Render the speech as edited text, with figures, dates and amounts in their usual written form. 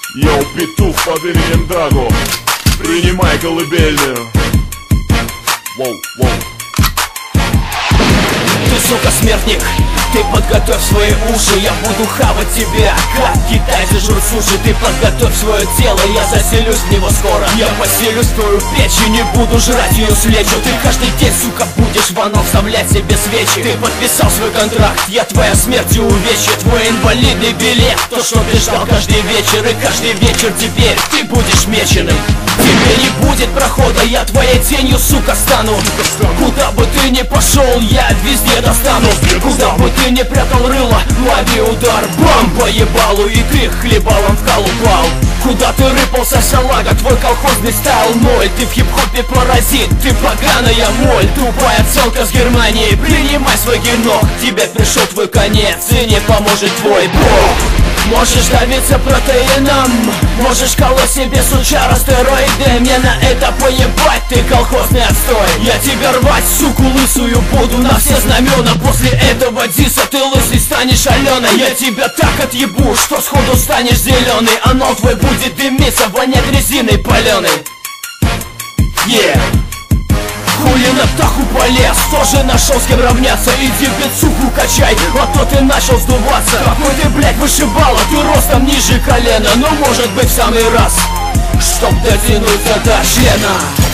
Йоу, петух под именем Драго, принимай колыбельную. Воу, воу. Ты, сука, смертник, ты подготовь свои уши, я буду хавать тебя, как китайцы жрут суши. Ты подготовь свое тело, я заселюсь в него скоро. Я поселюсь в твою печь и не буду жрать ее с лечу. Ты каждый день, сука, будешь в анал вставлять себе свечи. Ты подписал свой контракт, я твоя смерть и увечье. Твой инвалидный билет, то, что ты ждал каждый вечер. И каждый вечер теперь ты будешь меченым. Тебе не будет прохода, я твоей тенью, сука, стану. Куда бы ты ни пошел, я везде достану. Куда бы ты ни прятал рыло, лови удар, бам, по ебалу. И ты хлебалом в кал упал. Куда ты рыпался, салага, твой колхозный стайл ноль. Ты в хип-хопе паразит, ты поганая моль. Тупая целка с Германии, принимай свой генок. Тебе пришел твой конец, и не поможет твой бог. Можешь давиться протеином, можешь колоть себе сучара стероиды. Мне на это поебать, ты колхозный отстой. Я тебя рвать, суку лысую, буду на все знамена. После этого диса ты лысый станешь Аленой. Я тебя так отъебу, что сходу станешь зеленый. Анал твой будет дымиться, вонять резиной паленой. Хули на птаху полез, тоже нашел с кем равняться. Иди бицуху качай, а то ты начал сдуваться. Какой ты, блядь, вышибала, ты ростом ниже колена. Но может быть в самый раз, чтоб дотянуться до члена.